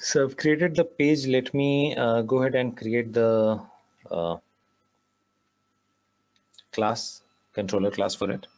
So I've created the page. Let me go ahead and create the class, controller class for it.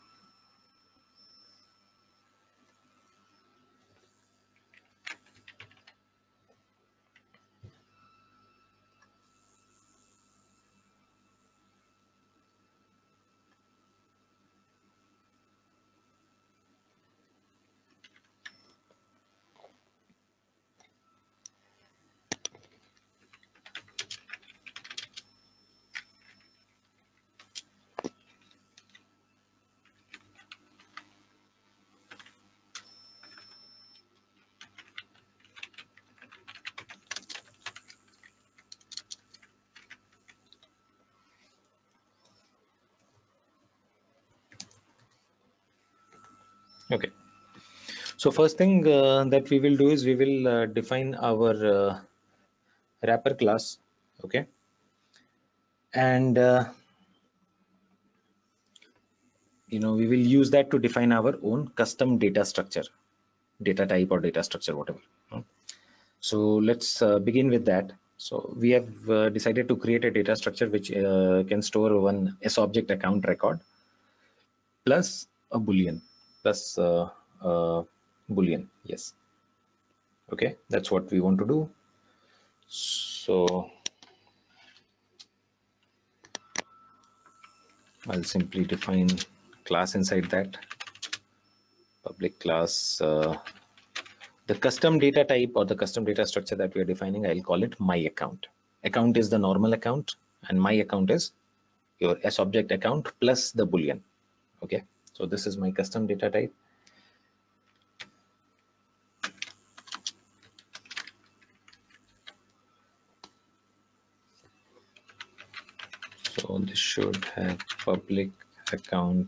Okay. So first thing that we will do is we will define our wrapper class. Okay. And we will use that to define our own custom data structure, data type or data structure, whatever. So let's begin with that. So we have decided to create a data structure which can store one SObject account record plus a boolean plus boolean. Yes. Okay, that's what we want to do. So I'll simply define class inside that public class. The custom data type or the custom data structure that we are defining, I'll call it my account. Account is the normal account and my account is your SObject account plus the boolean. Okay, so this is my custom data type. So this should have public account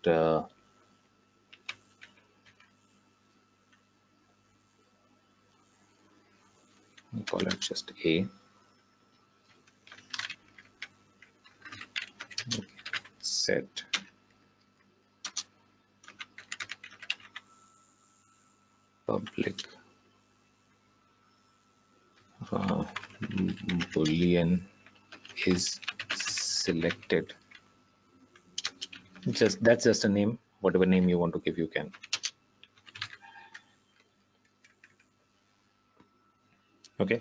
we call it just A. Okay. Set public boolean is selected. That's just a name. Whatever name you want to give, you can. Okay,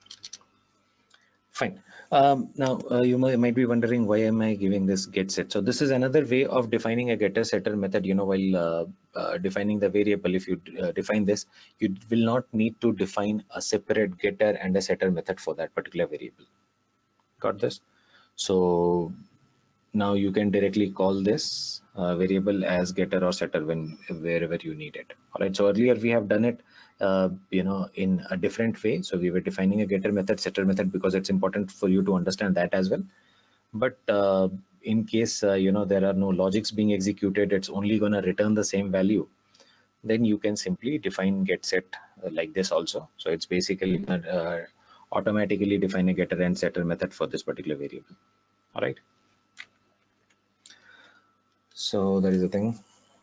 fine. Now you might be wondering, why am I giving this get set? So this is another way of defining a getter setter method. While defining the variable, if you define this, you will not need to define a separate getter and a setter method for that particular variable. Got this? So now you can directly call this variable as getter or setter wherever you need it. All right, so earlier we have done it in a different way. So we were defining a getter method, setter method, because it's important for you to understand that as well. But in case there are no logics being executed, it's only going to return the same value, then you can simply define get set like this also. So it's basically automatically define a getter and setter method for this particular variable. All right, so that is the thing.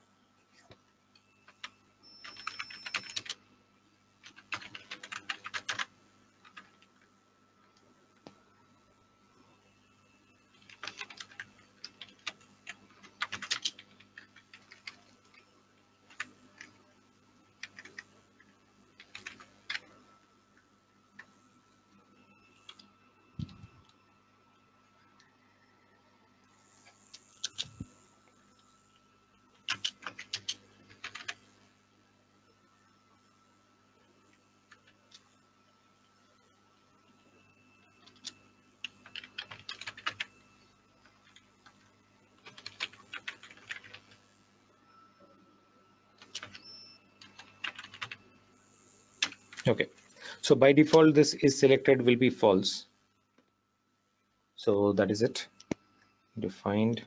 Okay, so by default this is selected will be false. So that is it. Defined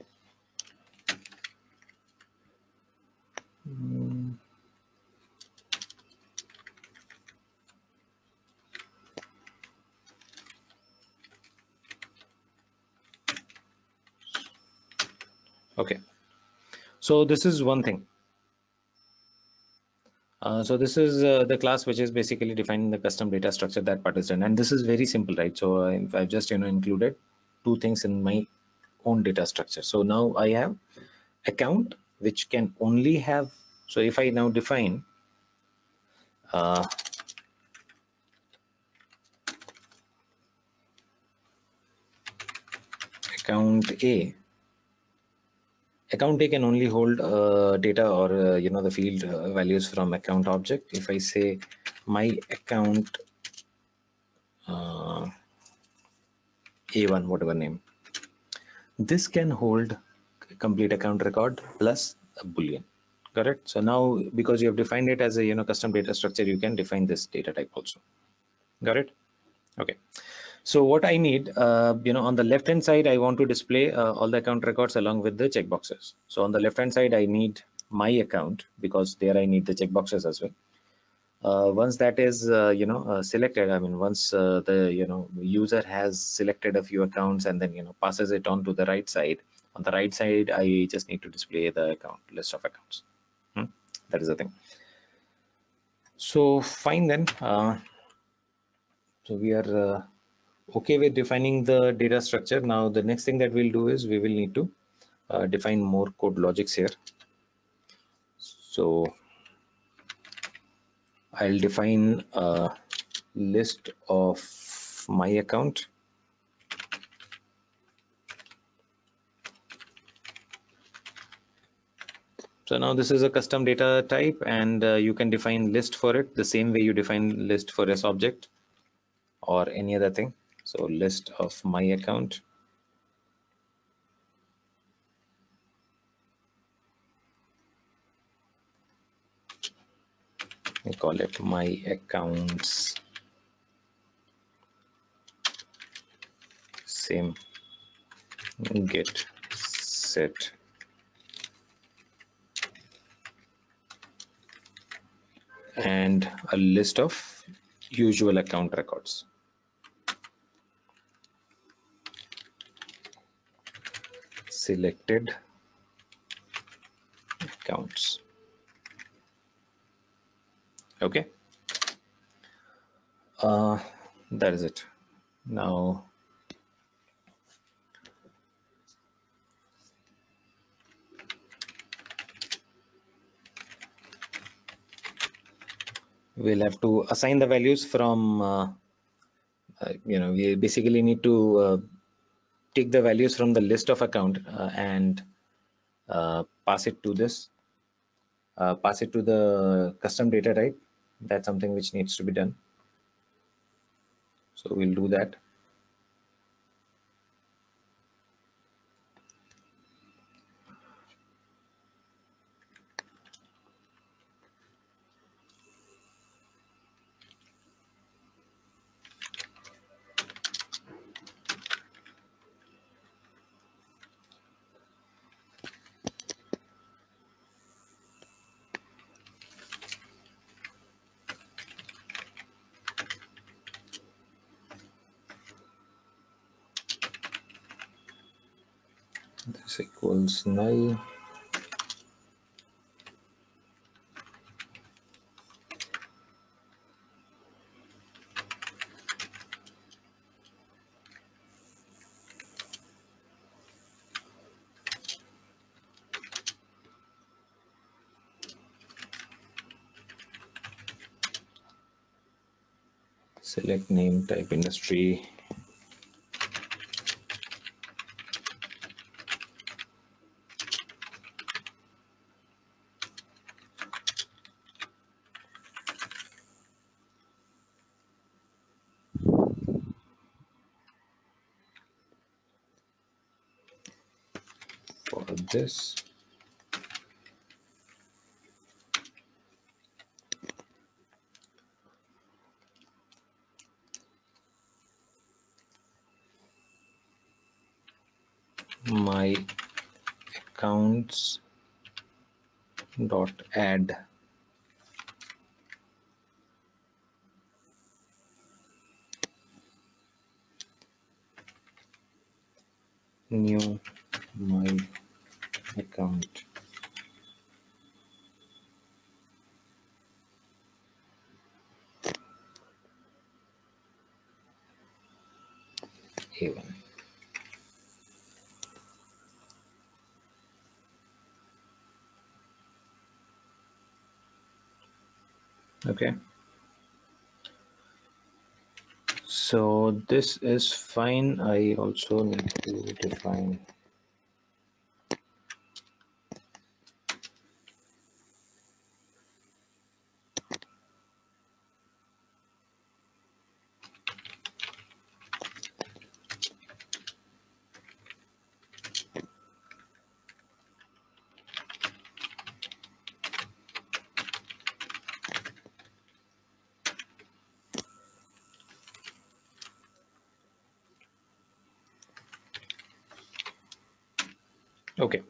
okay, so this is one thing. So this is the class which is basically defining the custom data structure. That part is done, and this is very simple, right? So I've just included two things in my own data structure. So now I have account which can only have, so if I now define uh, account A, account A can only hold data or the field values from account object. If I say my account A1, whatever name, this can hold complete account record plus a boolean. Correct. So now because you have defined it as a custom data structure, you can define this data type also. Got it? Okay. So what I need, on the left hand side, I want to display all the account records along with the checkboxes. So on the left hand side, I need my account, because there I need the checkboxes as well. Once that is selected, I mean once the user has selected a few accounts and then passes it on to the right side, on the right side I just need to display the account list of accounts. That is the thing. So fine then, so we are okay with defining the data structure. Now the next thing that we'll do is we will need to define more code logics here. So I'll define a list of my account. So now this is a custom data type, and you can define list for it the same way you define list for S object or any other thing. So list of my account. We call it my accounts. Same get set and a list of usual account records. Selected accounts. Okay. That is it. Now we'll have to assign the values from we basically need to take the values from the list of account and pass it to this, pass it to the custom data type. That's something which needs to be done. So we'll do that. This equals null. Select name, type industry. For this, my accounts dot add new my account. A1. Okay, so this is fine. I also need to define okay.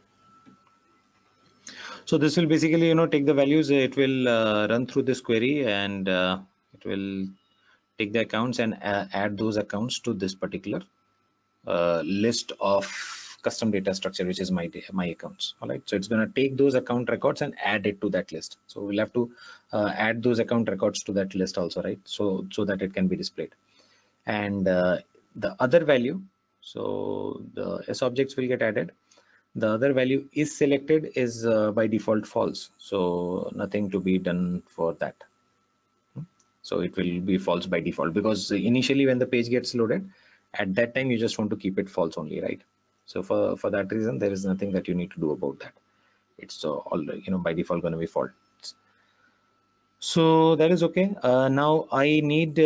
So this will basically, take the values. It will run through this query, and it will take the accounts and add those accounts to this particular list of custom data structure, which is my accounts. All right. So it's going to take those account records and add it to that list. So we'll have to add those account records to that list also, right? So that it can be displayed. And the other value, so the S objects will get added. The other value is selected is by default false, so nothing to be done for that. So it will be false by default, because initially when the page gets loaded, at that time you just want to keep it false only, right? So for that reason, there is nothing that you need to do about that. It's all, by default going to be false. So that is okay. Now I need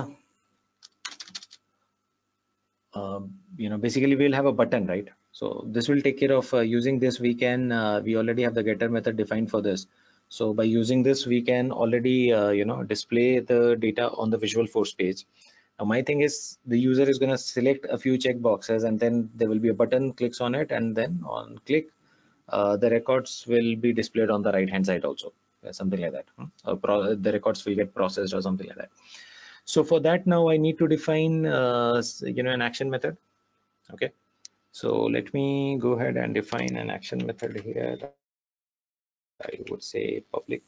basically we'll have a button, right? So this will take care of using this. We already have the getter method defined for this. So by using this, we can already display the data on the Visualforce page. Now my thing is, the user is going to select a few check boxes, and then there will be a button, clicks on it, and then on click, the records will be displayed on the right hand side also, something like that. The records will get processed or something like that. So for that, now I need to define an action method. Okay, so let me go ahead and define an action method here. I would say public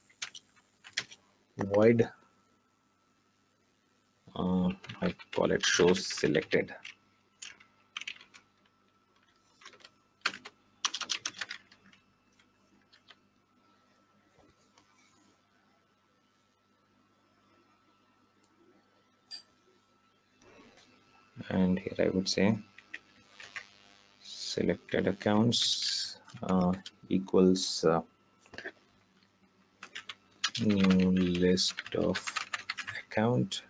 void, I call it show selected. And here I would say selected accounts equals new list of account.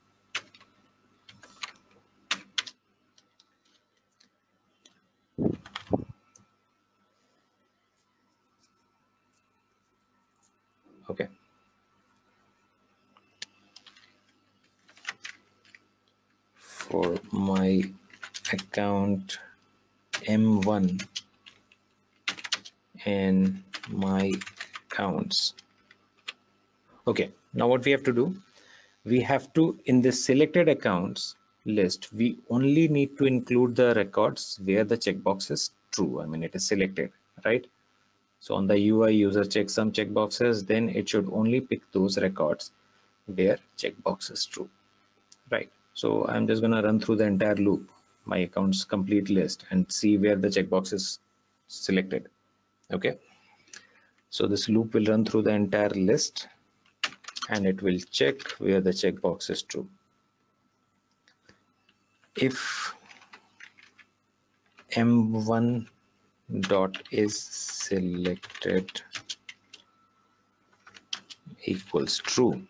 Okay. For my account M1 and my accounts. Okay, now what we have to do, we have to, in the selected accounts list, we only need to include the records where the checkbox is true. I mean, it is selected, right? So on the UI, user checks some checkboxes, then it should only pick those records where checkbox is true, right? So I'm just going to run through the entire loop, my accounts complete list, and see where the checkbox is selected. Okay, so this loop will run through the entire list, and it will check where the checkbox is true. If M1 dot is selected equals true,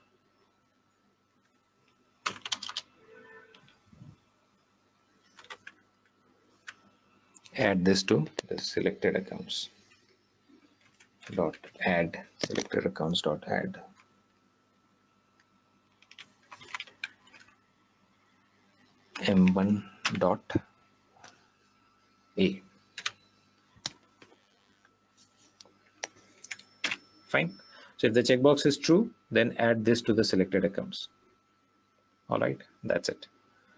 add this to the selected accounts dot add selected accounts dot add M1 dot A. Fine. So if the checkbox is true, then add this to the selected accounts. All right, that's it.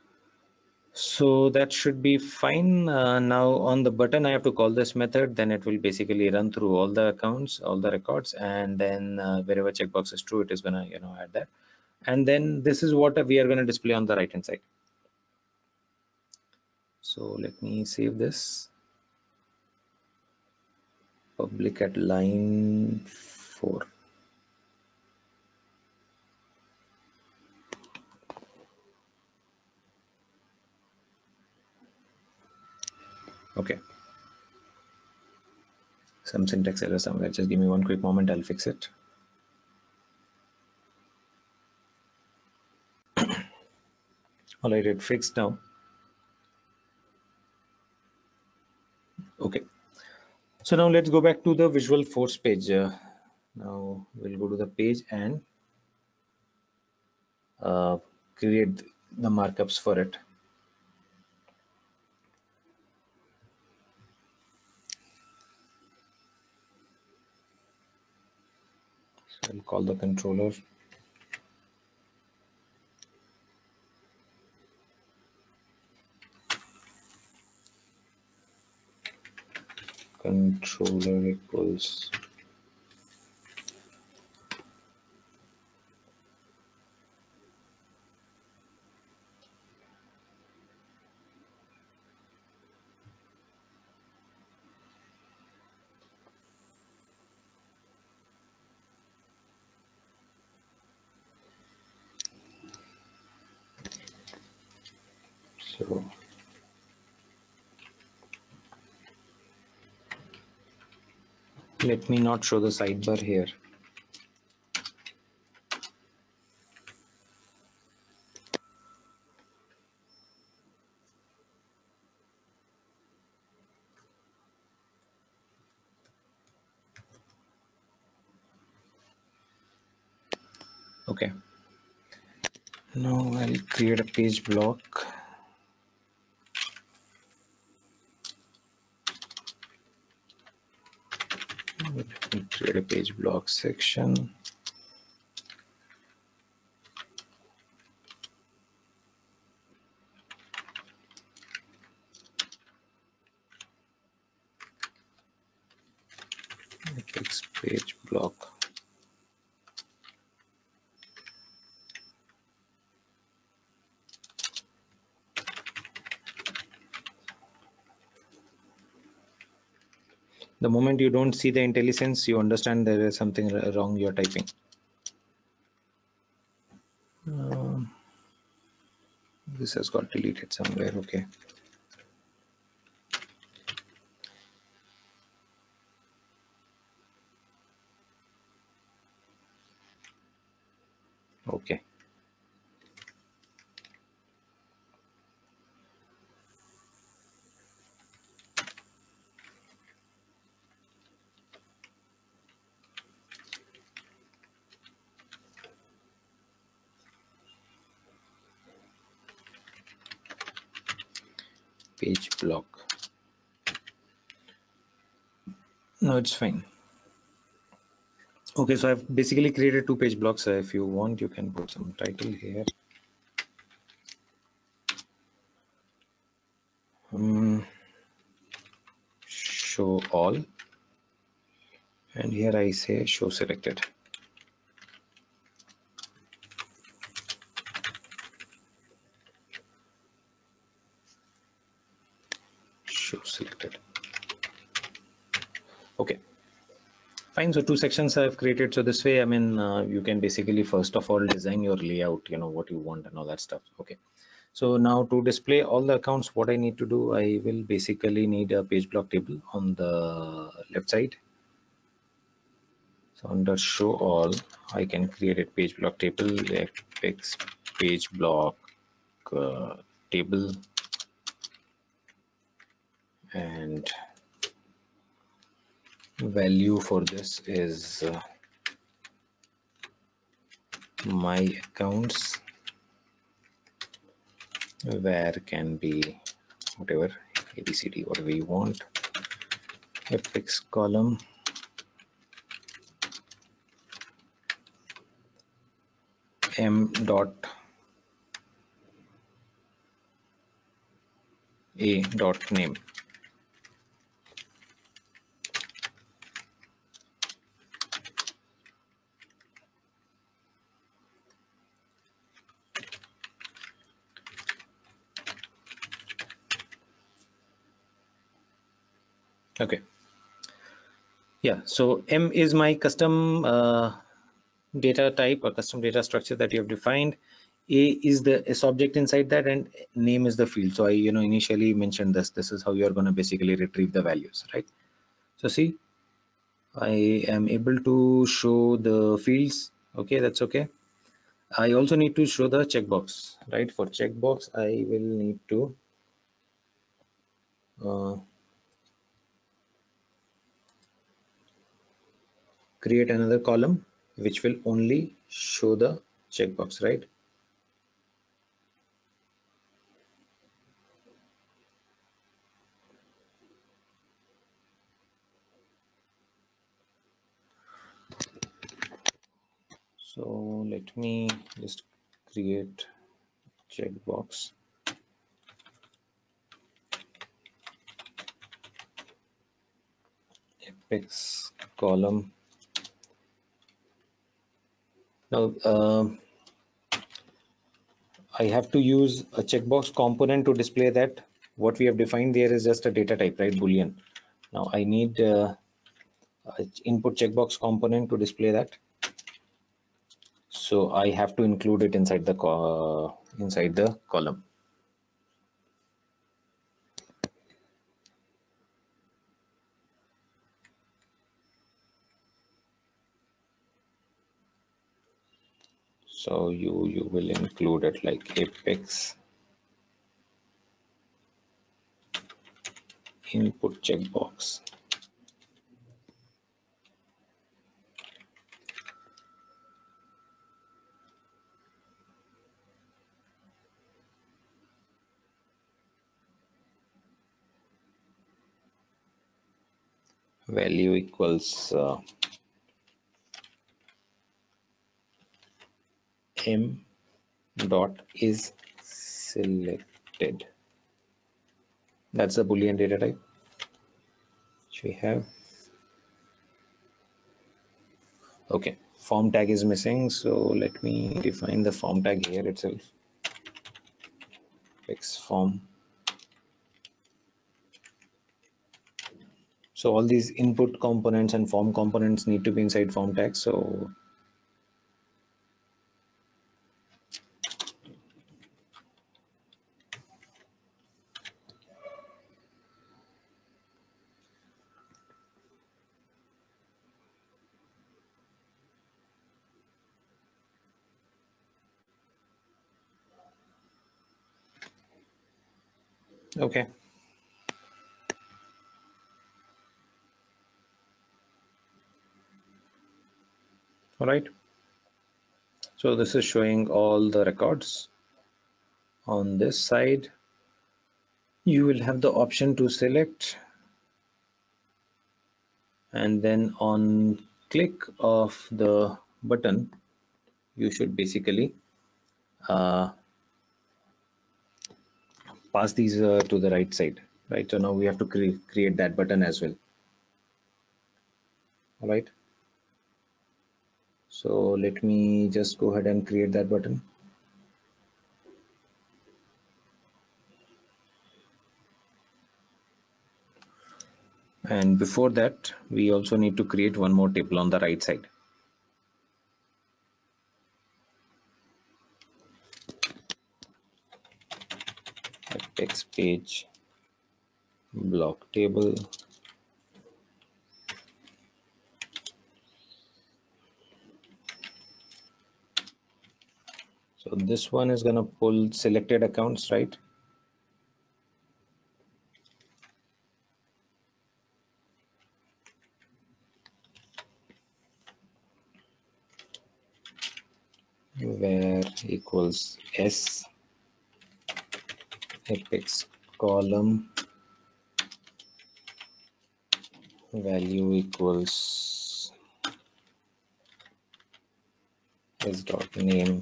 So that should be fine. Now on the button, I have to call this method, then it will basically run through all the accounts, all the records, and then wherever checkbox is true, it is gonna add that. And then this is what we are going to display on the right hand side. So let me save this. Public at line 4. Okay. Some syntax error somewhere. Just give me one quick moment. I'll fix it. All right, it fixed now. Okay. So now let's go back to the Visualforce page. Now we'll go to the page and create the markups for it. So I'll call the controller. Controller equals so let me not show the sidebar here. Okay. Now I'll create a page block. Let me create a page block section. Fix page block. The moment you don't see the IntelliSense, you understand there is something wrong you're typing. This has got deleted somewhere. Okay. Okay. Page block. No, it's fine. Okay, so I've basically created 2 page blocks. If you want, you can put some title here. Show all, and here I say show selected. Show selected. Okay, fine. So 2 sections I've created. So this way, I mean, you can basically first of all design your layout, you know, what you want and all that stuff. Okay. So now to display all the accounts, what I need to do, I will basically need a page block table on the left side. So under show all, I can create a page block table, fix page block table, and value for this is my accounts, where can be whatever abcd, whatever you want. Fix column, m dot a dot name. Okay. Yeah, so M is my custom data type or custom data structure that you have defined. A is the S object inside that, and name is the field. So I initially mentioned this is how you are going to basically retrieve the values, right? So see, I am able to show the fields. Okay, that's okay. I also need to show the checkbox, right? For checkbox I will need to create another column which will only show the checkbox, right? So let me just create checkbox. Apex column. Now I have to use a checkbox component to display that. What we have defined there is just a data type, right? Boolean. Now I need input checkbox component to display that. So I have to include it inside the column. So you will include it like Apex input checkbox. Value equals M dot is selected. That's the Boolean data type which we have. Okay, form tag is missing, so let me define the form tag here itself. X form. So all these input components and form components need to be inside form tag. So okay. All right. So this is showing all the records. On this side, you will have the option to select, and then on click of the button, you should basically uh, pass these to the right side, right? So now we have to create that button as well. All right. So let me just go ahead and create that button. And before that, we also need to create one more table on the right side. Text page block table. So this one is going to pull selected accounts, right? Where equals S apex column value equals S dot name.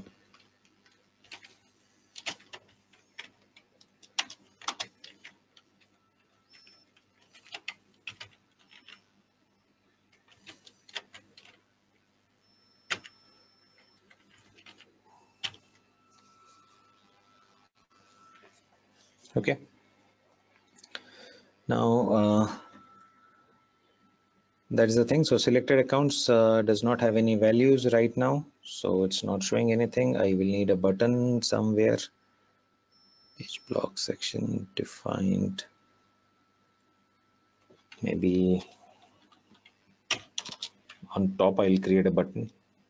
Okay. Now that is the thing. So selected accounts does not have any values right now, so it's not showing anything. I will need a button somewhere. Page block section defined, maybe on top. I'll create a button,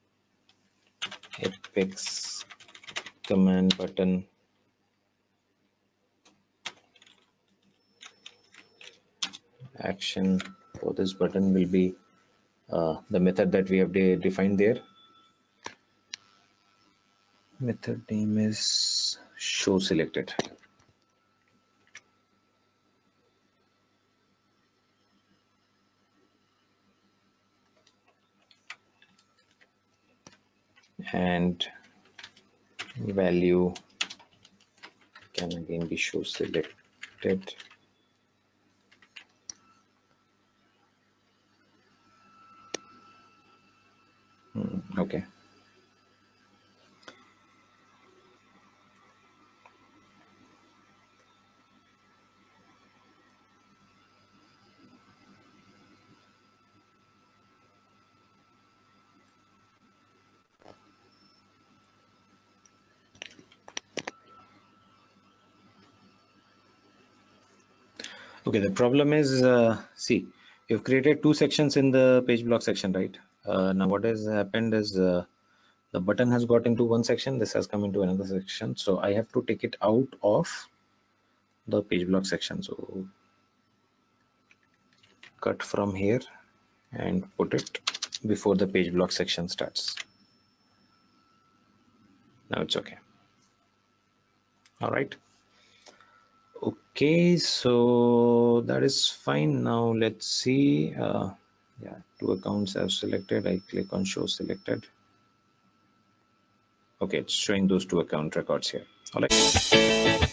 apex command button, action for this button will be the method that we have defined there. Method name is show selected. And value can again be show selected. Okay. Okay, the problem is, see, you've created two sections in the page block section, right? Now what has happened is the button has got into one section, this has come into another section. So I have to take it out of the page block section. So cut from here and put it before the page block section starts. Now it's okay. All right. Okay, so that is fine. Now let's see. Yeah, two accounts I've selected. I click on show selected. Okay, it's showing those two account records here. All right.